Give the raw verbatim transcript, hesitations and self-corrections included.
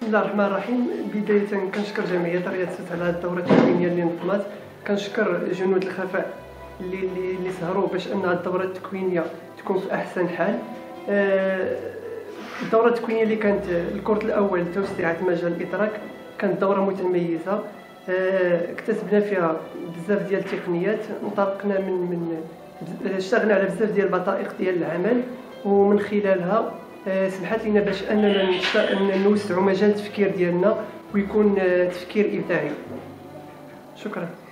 بسم الله الرحمن الرحيم. بداية كنشكر جمعية رياست على هذه الدورة التكوينية اللي نظمت. كنشكر جنود الخفاء اللي اللي, اللي سهروا باش ان هذه الدورة التكوينية تكون في احسن حال. آه الدورة التكوينية اللي كانت الكورس الاول لتوسعة مجال الادراك كانت دورة متميزة. آه اكتسبنا فيها بزاف ديال التقنيات، انطلقنا من من اشتغلنا على بزاف ديال البطائق ديال العمل، ومن خلالها سمحت لنا باش اننا نوسعوا مجال التفكير ديالنا ويكون تفكير ابداعي. شكرا.